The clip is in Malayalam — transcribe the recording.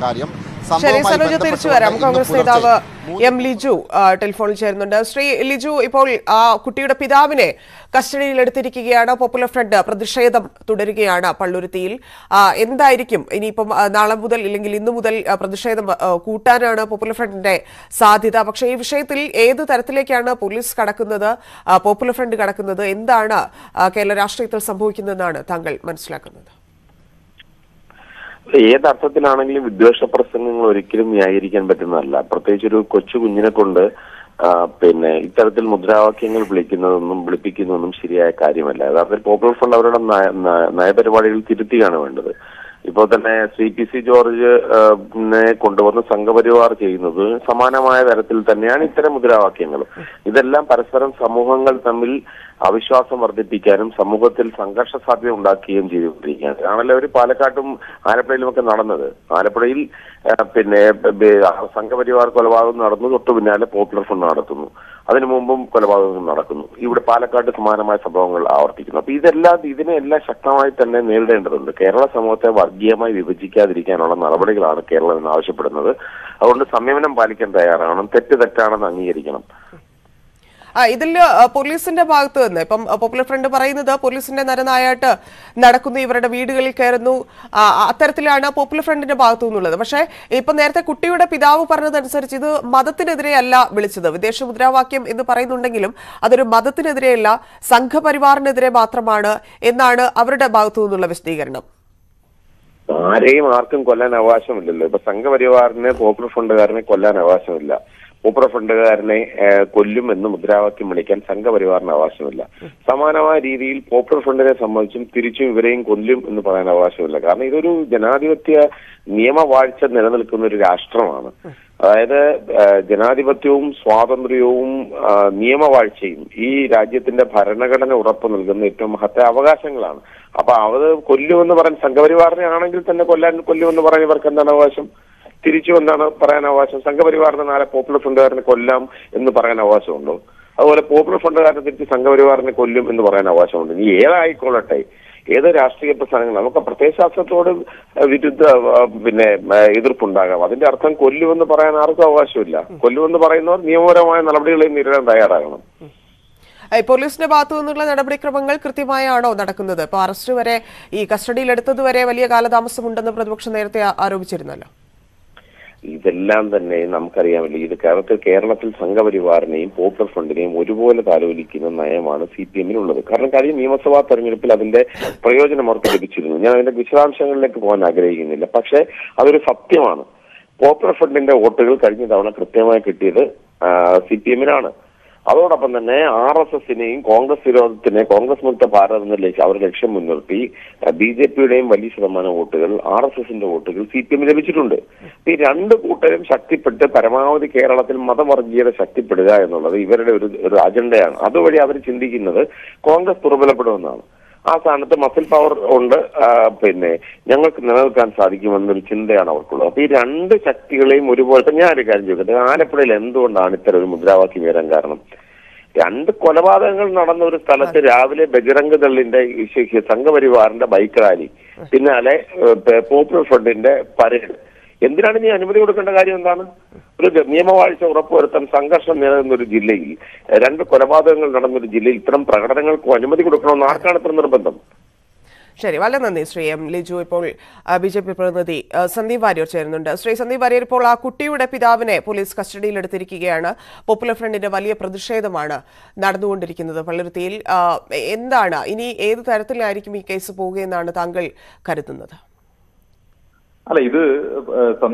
കാര്യം. ശരി, സനോജ് തിരിച്ചു വരാം. കോൺഗ്രസ് നേതാവ് എം ലിജു ടെലിഫോണിൽ ചേരുന്നുണ്ട്. ശ്രീ ലിജു, ഇപ്പോൾ കുട്ടിയുടെ പിതാവിനെ കസ്റ്റഡിയിലെടുത്തിരിക്കുകയാണ്. പോപ്പുലർ ഫ്രണ്ട് പ്രതിഷേധം തുടരുകയാണ് പള്ളുരുത്തിയിൽ. എന്തായിരിക്കും ഇനിയിപ്പം നാളെ മുതൽ ഇല്ലെങ്കിൽ ഇന്നു മുതൽ പ്രതിഷേധം കൂട്ടാനാണ് പോപ്പുലർ ഫ്രണ്ടിന്റെ സാധ്യത? പക്ഷേ ഈ വിഷയത്തിൽ ഏത് തരത്തിലേക്കാണ് പോലീസ് കടക്കുന്നത്, പോപ്പുലർ ഫ്രണ്ട് കടക്കുന്നത്? എന്താണ് കേരള രാഷ്ട്രീയത്തിൽ സംഭവിക്കുന്നതെന്നാണ് താങ്കൾ മനസ്സിലാക്കുന്നത്? ഏതർത്ഥത്തിലാണെങ്കിലും വിദ്വേഷ പ്രസംഗങ്ങൾ ഒരിക്കലും ന്യായീകരിക്കാൻ പറ്റുന്നതല്ല. പ്രത്യേകിച്ച് ഒരു കൊച്ചു കുഞ്ഞിനെ കൊണ്ട് ഇത്തരത്തിൽ മുദ്രാവാക്യങ്ങൾ വിളിപ്പിക്കുന്നതൊന്നും ശരിയായ കാര്യമല്ല. യഥാർത്ഥത്തിൽ പോപ്പുലർ ഫ്രണ്ട് അവരുടെ നയപരിപാടികൾ തിരുത്തുകയാണ് വേണ്ടത്. ഇപ്പോൾ തന്നെ CPC ജോർജ് കൊണ്ടുവന്ന് സംഘപരിവാർ ചെയ്യുന്നത് സമാനമായ തരത്തിൽ തന്നെയാണ് ഇത്തരം മുദ്രാവാക്യങ്ങൾ. ഇതെല്ലാം പരസ്പരം സമൂഹങ്ങൾ തമ്മിൽ അവിശ്വാസം വർദ്ധിപ്പിക്കാനും സമൂഹത്തിൽ സംഘർഷ സാധ്യത ഉണ്ടാക്കുകയും ചെയ്തുകൊണ്ടിരിക്കുകയാണ്. ആണല്ലോ അവർ പാലക്കാട്ടും ആലപ്പുഴയിലുമൊക്കെ നടന്നത്. ആലപ്പുഴയിൽ സംഘപരിവാർ കൊലപാതകം നടന്നു, തൊട്ടു പിന്നാലെ പോപ്പുലർ ഫ്രണ്ട് നടത്തുന്നു. അതിനു മുമ്പും കൊലപാതകങ്ങൾ നടക്കുന്നു. ഇവിടെ പാലക്കാട് സമാനമായ സംഭവങ്ങൾ ആവർത്തിക്കുന്നു. അപ്പൊ ഇതിനെല്ലാം ശക്തമായി തന്നെ നേരിടേണ്ടതുണ്ട്. കേരള സമൂഹത്തെ വർഗീയമായി വിഭജിക്കാതിരിക്കാനുള്ള നടപടികളാണ് കേരളം എന്ന് ആവശ്യപ്പെടുന്നത്. അതുകൊണ്ട് സംയമനം പാലിക്കാൻ തയ്യാറാവണം. തെറ്റാണെന്ന് അംഗീകരിക്കണം. ഇതിൽ പോലീസിന്റെ ഭാഗത്ത് നിന്ന് ഇപ്പം പോപ്പുലർ ഫ്രണ്ട് പറയുന്നത് പോലീസിന്റെ നരനായാട്ട് നടക്കുന്നു, ഇവരുടെ വീടുകളിൽ കയറുന്നു, അത്തരത്തിലാണ് പോപ്പുലർ ഫ്രണ്ടിന്റെ ഭാഗത്തു നിന്നുള്ളത്. പക്ഷേ ഇപ്പൊ നേരത്തെ കുട്ടിയുടെ പിതാവ് പറഞ്ഞതനുസരിച്ച് ഇത് മതത്തിനെതിരെയല്ല വിളിച്ചത്. വിദേശ മുദ്രാവാക്യം എന്ന് പറയുന്നുണ്ടെങ്കിലും അതൊരു മതത്തിനെതിരെയല്ല, സംഘപരിവാറിനെതിരെ മാത്രമാണ് എന്നാണ് അവരുടെ ഭാഗത്തു നിന്നുള്ള വിശദീകരണം. ആരെയും ആർക്കും കൊല്ലാൻ അവകാശമില്ലല്ലോ. ഇപ്പൊ സംഘപരിവാറിനെ പോപ്പുലർ ഫ്രണ്ടുകാരനെ കൊല്ലാൻ അവകാശമില്ല. പോപ്പുലർ ഫ്രണ്ടുകാരനെ കൊല്ലും എന്ന് മുദ്രാവാക്യം വിളിക്കാൻ സംഘപരിവാറിന് അവകാശമില്ല. സമാനമായ രീതിയിൽ പോപ്പുലർ ഫ്രണ്ടിനെ സംബന്ധിച്ചും തിരിച്ചും ഇവരെയും കൊല്ലും എന്ന് പറയാൻ അവകാശമില്ല. കാരണം ഇതൊരു ജനാധിപത്യ നിയമവാഴ്ച നിലനിൽക്കുന്ന ഒരു രാഷ്ട്രമാണ്. അതായത് ജനാധിപത്യവും സ്വാതന്ത്ര്യവും നിയമവാഴ്ചയും ഈ രാജ്യത്തിന്റെ ഭരണഘടന ഉറപ്പു നൽകുന്ന ഏറ്റവും മഹത്തായ അവകാശങ്ങളാണ്. അപ്പൊ അത് കൊല്ലുമെന്ന് പറയാൻ സംഘപരിവാറിനെ ആണെങ്കിൽ തന്നെ കൊല്ലുമെന്ന് പറയാൻ ഇവർക്ക് എന്താണ് അവകാശം? തിരിച്ചു എന്താണ് പറയാൻ അവകാശം? സംഘപരിവാറിനെ നാളെ പോപ്പുലർ ഫ്രണ്ടുകാരനെ കൊല്ലാം എന്ന് പറയാൻ അവകാശമുണ്ടോ? അതുപോലെ പോപ്പുലർ ഫ്രണ്ടുകാരനെ തിരിച്ച് സംഘപരിവാറിനെ കൊല്ലും എന്ന് പറയാൻ അവകാശമുണ്ട്. ഇനി ഏതായിക്കൊള്ളട്ടെ, ഏത് രാഷ്ട്രീയ പ്രസ്ഥാനങ്ങൾ, നമുക്ക് പ്രത്യയശാസ്ത്രത്തോട് വിരുദ്ധ എതിർപ്പുണ്ടാകാം. അതിന്റെ അർത്ഥം കൊല്ലുമെന്ന് പറയാൻ ആർക്കും അവകാശമില്ല. കൊല്ലുമെന്ന് പറയുന്നവർ നിയമപരമായ നടപടികളെയും നേരിടാൻ തയ്യാറാകണം. പോലീസിന്റെ ഭാഗത്തു നിന്നുള്ള നടപടിക്രമങ്ങൾ കൃത്യമായാണോ നടക്കുന്നത്? ഇപ്പൊ അറസ്റ്റ് വരെ, ഈ കസ്റ്റഡിയിലെടുത്തത് വരെ വലിയ കാലതാമസമുണ്ടെന്ന് പ്രതിപക്ഷം നേരത്തെ ആരോപിച്ചിരുന്നല്ലോ. ഇതെല്ലാം തന്നെ നമുക്കറിയാമല്ലോ. ഇത് കേരളത്തിൽ സംഘപരിവാറിനെയും പോപ്പുലർ ഫ്രണ്ടിനെയും ഒരുപോലെ താലോലിക്കുന്ന നയമാണ് CPM-നുള്ളത്. കാരണം കഴിഞ്ഞ നിയമസഭാ തെരഞ്ഞെടുപ്പിൽ അതിന്റെ പ്രയോജനം അവർക്ക് ലഭിച്ചിരുന്നു. ഞാൻ അതിന്റെ വിശദാംശങ്ങളിലേക്ക് പോകാൻ ആഗ്രഹിക്കുന്നില്ല. പക്ഷെ അതൊരു സത്യമാണ്. പോപ്പുലർ ഫ്രണ്ടിന്റെ വോട്ടുകൾ കഴിഞ്ഞ തവണ കൃത്യമായി കിട്ടിയത് CPM-നാണ്. അതോടൊപ്പം തന്നെ RSS-നെയും കോൺഗ്രസ് മുക്ത ഭാരത് എന്ന അവർ ലക്ഷ്യം മുൻനിർത്തി BJP-യുടെയും വലിയ ശതമാനം വോട്ടുകൾ, RSS-ന്റെ വോട്ടുകൾ CPM ലഭിച്ചിട്ടുണ്ട്. ഈ രണ്ട് കൂട്ടരും ശക്തിപ്പെട്ട് പരമാവധി കേരളത്തിൽ മതവർഗീയത ശക്തിപ്പെടുക എന്നുള്ളത് ഇവരുടെ ഒരു അജണ്ടയാണ്. അതുവഴി അവർ ചിന്തിക്കുന്നത് കോൺഗ്രസ് ദുർബലപ്പെടുമെന്നാണ്. ആ സ്ഥാനത്ത് മസിൽ പവർ കൊണ്ട് ഞങ്ങൾക്ക് നിലനിൽക്കാൻ സാധിക്കുമെന്നൊരു ചിന്തയാണ് അവർക്കുള്ളത്. അപ്പൊ ഈ രണ്ട് ശക്തികളെയും ഒരുപോലെ, ഞാനൊരു കാര്യം ചോദിക്കട്ടെ, ആലപ്പുഴയിൽ എന്തുകൊണ്ടാണ് ഇത്തരം ഒരു മുദ്രാവാക്യം വരാൻ കാരണം? രണ്ട് കൊലപാതകങ്ങൾ നടന്ന ഒരു സ്ഥലത്ത് രാവിലെ ബജറംഗ് ദളിന്റെ സംഘപരിവാറിന്റെ ബൈക്ക് റാലി, പിന്നാലെ പോപ്പുലർ ഫ്രണ്ടിന്റെ പരേഡ്. എന്തിനാണ് ഇനി അനുമതി കൊടുക്കേണ്ട കാര്യം? എന്താണ്? ഒരു നിയമവാഴ്ച ഉറപ്പുവരുത്താൻ സംഘർഷം നിലനിന്ന ഒരു ജില്ലയിൽ, രണ്ട് കൊലപാതകങ്ങൾ നടന്നൊരു ജില്ലയിൽ ഇത്തരം പ്രകടനങ്ങൾക്ക് അനുമതി കൊടുക്കണമെന്ന് ആർക്കാണ് ഇത്ര നിർബന്ധം? ശരി, വളരെ നന്ദി ശ്രീ എം ലിജു. ഇപ്പോൾ BJP പ്രതിനിധി സന്ദീപ് വാര്യർ ചേരുന്നുണ്ട്. ശ്രീ സന്ദീപ് വാര്യർ, ഇപ്പോൾ ആ കുട്ടിയുടെ പിതാവിനെ പോലീസ് കസ്റ്റഡിയിലെടുത്തിരിക്കുകയാണ്. പോപ്പുലർ ഫ്രണ്ടിന്റെ വലിയ പ്രതിഷേധമാണ് നടന്നുകൊണ്ടിരിക്കുന്നത് പള്ളുരുത്തിയിൽ. എന്താണ് ഇനി, ഏത് തരത്തിലായിരിക്കും ഈ കേസ് പോവുകയെന്നാണ് താങ്കൾ കരുതുന്നത്? അല്ല, ഇത്